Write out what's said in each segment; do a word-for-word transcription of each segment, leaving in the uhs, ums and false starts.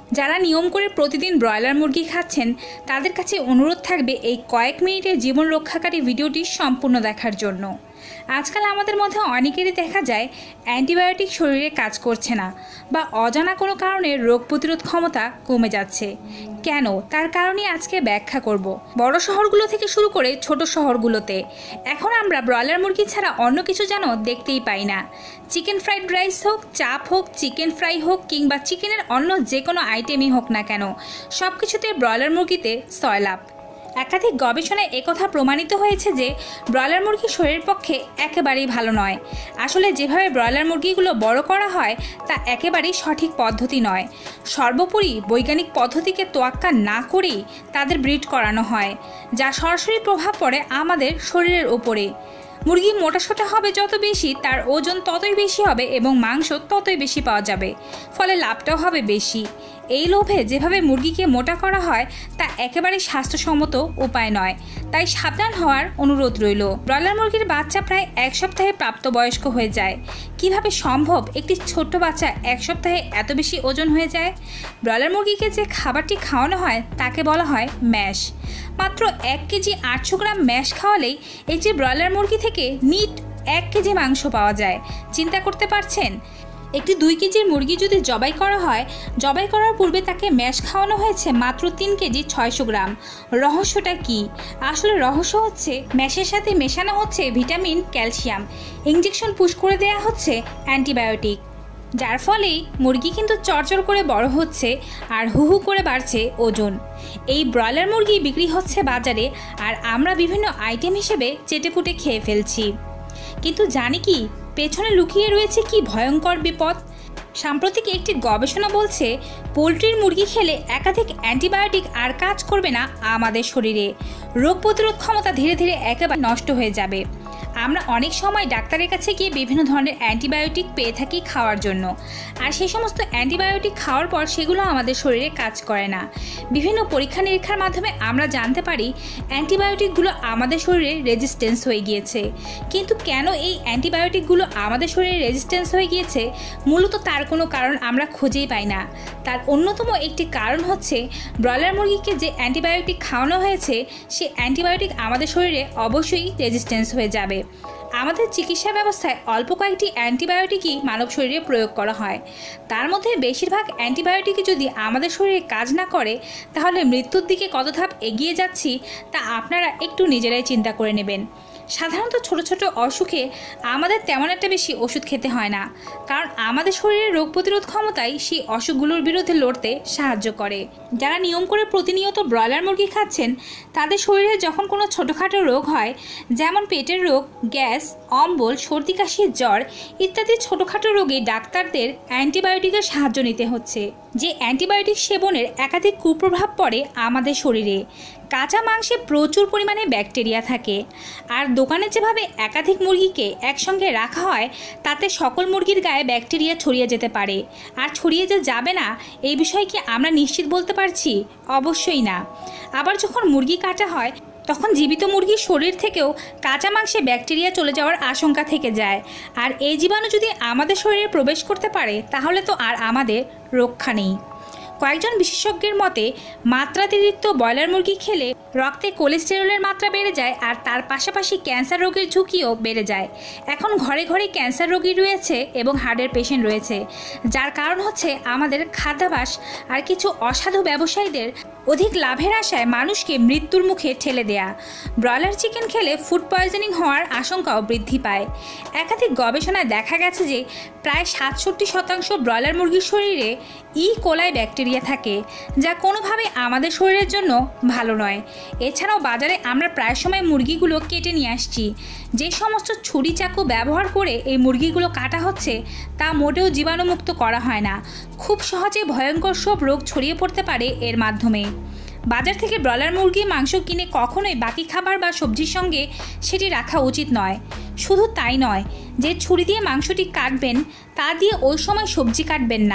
যারা নিয়ম করে প্রতিদিন ব্রয়লার মুরগি খাচ্ছেন তাদের কাছে অনুরোধ থাকবে এই কয়েক মিনিটের জীবন রক্ষাকারী ভিডিওটি সম্পূর্ণ দেখার জন্য। আজকাল আমাদের মধ্যে অনেকেরই দেখা যায় অ্যান্টিবায়োটিক শরীরে কাজ করছে না বা অজানা কোনো কারণে রোগ প্রতিরোধ ক্ষমতা কমে যাচ্ছে। কেন, তার কারণই আজকে ব্যাখ্যা করব। বড় শহরগুলো থেকে শুরু করে ছোট শহরগুলোতে এখন আমরা ব্রয়লার মুরগি ছাড়া অন্য কিছু যেন দেখতেই পাই না। চিকেন ফ্রাইড রাইস হোক, চাপ হোক, চিকেন ফ্রাই হোক কিংবা চিকেনের অন্য যে কোনো আইটেমই হোক না কেন, সব কিছুতে ব্রয়লার মুরগিতে সয়লাভ। একাধিক গবেষণায় একথা প্রমাণিত হয়েছে যে ব্রয়লার মুরগি শরীরের পক্ষে একেবারেই ভালো নয়। আসলে যেভাবে ব্রয়লার মুরগিগুলো বড় করা হয় তা একেবারেই সঠিক পদ্ধতি নয়। সর্বোপরি বৈজ্ঞানিক পদ্ধতিকে তোয়াক্কা না করেই তাদের ব্রিড করানো হয়, যা সরাসরি প্রভাব পড়ে আমাদের শরীরের ওপরে। মুরগি মোটাসোটা হবে যত বেশি, তার ওজন ততই বেশি হবে এবং মাংস ততই বেশি পাওয়া যাবে, ফলে লাভটাও হবে বেশি। এই লোভে যেভাবে মুরগিকে মোটা করা হয় তা একেবারে স্বাস্থ্যসম্মত উপায় নয়, তাই সাবধান হওয়ার অনুরোধ রইল। ব্রয়লার মুরগির বাচ্চা প্রায় এক সপ্তাহে প্রাপ্তবয়স্ক হয়ে যায়। কিভাবে সম্ভব একটি ছোট্ট বাচ্চা এক সপ্তাহে এত বেশি ওজন হয়ে যায়? ব্রয়লার মুরগিকে যে খাবারটি খাওয়ানো হয় তাকে বলা হয় ম্যাশ। মাত্র এক কেজি আটশো গ্রাম ম্যাশ খাওয়ালেই একটি ব্রয়লার মুরগি থেকে নিট এক কেজি মাংস পাওয়া যায়। চিন্তা করতে পারছেন? একটি দুই কেজির মুরগি যদি জবাই করা হয়, জবাই করার পূর্বে তাকে ম্যাশ খাওয়ানো হয়েছে মাত্র তিন কেজি ছয়শো গ্রাম। রহস্যটা কি? আসলে রহস্য হচ্ছে ম্যাশের সাথে মেশানো হচ্ছে ভিটামিন, ক্যালসিয়াম, ইঞ্জেকশন পুশ করে দেওয়া হচ্ছে অ্যান্টিবায়োটিক, যার ফলেই মুরগি কিন্তু চরচর করে বড় হচ্ছে আর হু হু করে বাড়ছে ওজন। এই ব্রয়লার মুরগি বিক্রি হচ্ছে বাজারে আর আমরা বিভিন্ন আইটেম হিসেবে চেটেপুটে খেয়ে ফেলছি। কিন্তু জানি কি পেছনে লুকিয়ে রয়েছে কি ভয়ঙ্কর বিপদ? সাম্প্রতিক একটি গবেষণা বলছে পোলট্রির মুরগি খেলে একাধিক অ্যান্টিবায়োটিক আর কাজ করবে না আমাদের শরীরে। রোগ প্রতিরোধ ক্ষমতা ধীরে ধীরে একেবারে নষ্ট হয়ে যাবে। আমরা অনেক সময় ডাক্তারের কাছে গিয়ে বিভিন্ন ধরনের অ্যান্টিবায়োটিক পেয়ে থাকি খাওয়ার জন্য, আর সেই সমস্ত অ্যান্টিবায়োটিক খাওয়ার পর সেগুলো আমাদের শরীরে কাজ করে না। বিভিন্ন পরীক্ষা নিরীক্ষার মাধ্যমে আমরা জানতে পারি অ্যান্টিবায়োটিকগুলো আমাদের শরীরে রেজিস্ট্যান্স হয়ে গিয়েছে। কিন্তু কেন এই অ্যান্টিবায়োটিকগুলো আমাদের শরীরে রেজিস্ট্যান্স হয়ে গিয়েছে, মূলত তার কোনো কারণ আমরা খুঁজেই পাই না। তার অন্যতম একটি কারণ হচ্ছে ব্রয়লার মুরগিকে যে অ্যান্টিবায়োটিক খাওয়ানো হয়েছে সে অ্যান্টিবায়োটিক আমাদের শরীরে অবশ্যই রেজিস্ট্যান্স হয়ে যাবে। আমাদের চিকিৎসা ব্যবস্থায় অল্প কয়েকটি অ্যান্টিবায়োটিকই মানব শরীরে প্রয়োগ করা হয়। তার মধ্যে বেশিরভাগ অ্যান্টিবায়োটিকই যদি আমাদের শরীরে কাজ না করে তাহলে মৃত্যুর দিকে কত ধাপ এগিয়ে যাচ্ছি তা আপনারা একটু নিজেরাই চিন্তা করে নেবেন। সাধারণত ছোট ছোট অসুখে আমাদের তেমন একটা বেশি ওষুধ খেতে হয় না, কারণ আমাদের শরীরের রোগ প্রতিরোধ ক্ষমতাই সেই অসুখগুলোর বিরুদ্ধে লড়তে সাহায্য করে। যারা নিয়ম করে প্রতিনিয়ত ব্রয়লার মুরগি খাচ্ছেন তাদের শরীরে যখন কোনো ছোটোখাটো রোগ হয়, যেমন পেটের রোগ, গ্যাস, অম্বল, সর্দি কাশি, জ্বর ইত্যাদি ছোটোখাটো রোগে ডাক্তারদের অ্যান্টিবায়োটিকের সাহায্য নিতে হচ্ছে। যে অ্যান্টিবায়োটিক সেবনের একাধিক কুপ্রভাব পড়ে আমাদের শরীরে। কাঁচা মাংসে প্রচুর পরিমাণে ব্যাকটেরিয়া থাকে, আর দোকানে যেভাবে একাধিক মুরগিকে একসঙ্গে রাখা হয় তাতে সকল মুরগির গায়ে ব্যাকটেরিয়া ছড়িয়ে যেতে পারে। আর ছড়িয়ে যে যাবে না এই বিষয়ে কি আমরা নিশ্চিত বলতে পারছি? অবশ্যই না। আবার যখন মুরগি কাটা হয় তখন জীবিত মুরগির শরীর থেকেও কাঁচা মাংসে ব্যাকটেরিয়া চলে যাওয়ার আশঙ্কা থেকে যায়, আর এই জীবাণু যদি আমাদের শরীরে প্রবেশ করতে পারে তাহলে তো আর আমাদের রক্ষা নেই। কয়েকজন বিশেষজ্ঞের মতে মাত্রাতিরিক্ত ব্রয়লার মুরগি খেলে রক্তে কোলেস্টেরলের মাত্রা বেড়ে যায়, আর তার পাশাপাশি ক্যান্সার রোগের ঝুঁকিও বেড়ে যায়। এখন ঘরে ঘরে ক্যান্সার রোগী রয়েছে এবং হার্টের পেশেন্ট রয়েছে, যার কারণ হচ্ছে আমাদের খাদ্যাভ্যাস আর কিছু অসাধু ব্যবসায়ীদের অধিক লাভের আশায় মানুষকে মৃত্যুর মুখে ঠেলে দেয়া। ব্রয়লার চিকেন খেলে ফুড পয়জনিং হওয়ার আশঙ্কাও বৃদ্ধি পায়। একাধিক গবেষণায় দেখা গেছে যে প্রায় সাতষট্টি শতাংশ ব্রয়লার মুরগির শরীরে ই কোলাই ব্যাকটেরিয়া থাকে, যা কোনোভাবে আমাদের শরীরের জন্য ভালো নয়। এছাড়াও বাজারে আমরা প্রায় সময় মুরগিগুলো কেটে নিয়ে আসছি। যে সমস্ত ছুরি চাকু ব্যবহার করে এই মুরগিগুলো কাটা হচ্ছে তা মোটেও জীবাণুমুক্ত করা হয় না। খুব সহজে ভয়ঙ্কর সব রোগ ছড়িয়ে পড়তে পারে এর মাধ্যমে। বাজার থেকে ব্রয়লার মুরগির মাংস কিনে কখনোই বাকি খাবার বা সবজির সঙ্গে সেটি রাখা উচিত নয়। শুধু তাই নয়, যে ছুরি দিয়ে মাংসটি কাটবেন তা দিয়ে ওই সময় সবজি কাটবেন না।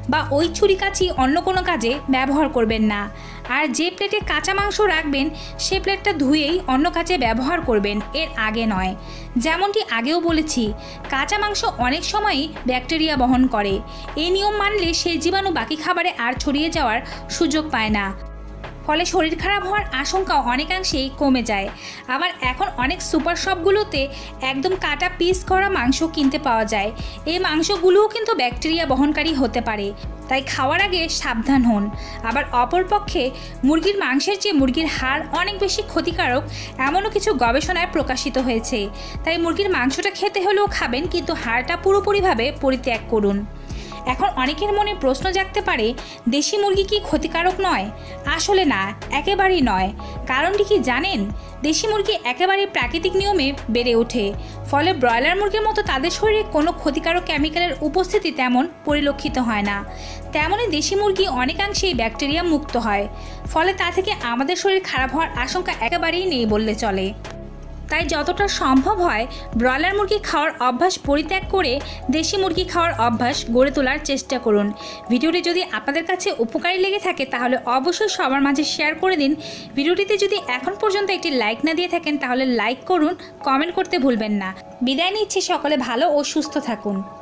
বা ওই ছুরি কাছি অন্য কোনো কাজে ব্যবহার করবেন না। আর যে প্লেটে কাঁচা মাংস রাখবেন সে প্লেটটা ধুয়েই অন্য কাজে ব্যবহার করবেন, এর আগে নয়। যেমনটি আগেও বলেছি, কাঁচা মাংস অনেক সময়ই ব্যাকটেরিয়া বহন করে। এই নিয়ম মানলে সেই জীবাণু বাকি খাবারে আর ছড়িয়ে যাওয়ার সুযোগ পায় না, ফলে শরীর খারাপ হওয়ার আশঙ্কা অনেকাংশেই কমে যায়। আবার এখন অনেক সুপার শপগুলোতে একদম কাটা পিস করা মাংস কিনতে পাওয়া যায়। এই মাংসগুলোও কিন্তু ব্যাকটেরিয়া বহনকারী হতে পারে, তাই খাওয়ার আগে সাবধান হন। আবার অপরপক্ষে মুরগির মাংসের চেয়ে মুরগির হাড় অনেক বেশি ক্ষতিকারক এমনও কিছু গবেষণায় প্রকাশিত হয়েছে। তাই মুরগির মাংসটা খেতে হলেও খাবেন, কিন্তু হাড়টা পুরোপুরিভাবে পরিত্যাগ করুন। এখন অনেকের মনে প্রশ্ন জাগতে পারে, দেশি মুরগি কি ক্ষতিকারক নয়? আসলে না, একেবারেই নয়। কারণটি কি জানেন? দেশি মুরগি একেবারে প্রাকৃতিক নিয়মে বেড়ে ওঠে, ফলে ব্রয়লার মুরগির মতো তাদের শরীরে কোনো ক্ষতিকারক কেমিক্যালের উপস্থিতি তেমন পরিলক্ষিত হয় না। তেমনই দেশি মুরগি অনেকাংশেই ব্যাকটেরিয়া মুক্ত হয়, ফলে তা থেকে আমাদের শরীর খারাপ হওয়ার আশঙ্কা একেবারেই নেই বললে চলে। তাই যতটা সম্ভব হয় ব্রয়লার মুরগি খাওয়ার অভ্যাস পরিত্যাগ করে দেশি মুরগি খাওয়ার অভ্যাস গড়ে তোলার চেষ্টা করুন। ভিডিওটি যদি আপনাদের কাছে উপকারী লেগে থাকে তাহলে অবশ্যই সবার মাঝে শেয়ার করে দিন। ভিডিওটিতে যদি এখন পর্যন্ত একটি লাইক না দিয়ে থাকেন তাহলে লাইক করুন, কমেন্ট করতে ভুলবেন না। বিদায় নিচ্ছি, সকলে ভালো ও সুস্থ থাকুন।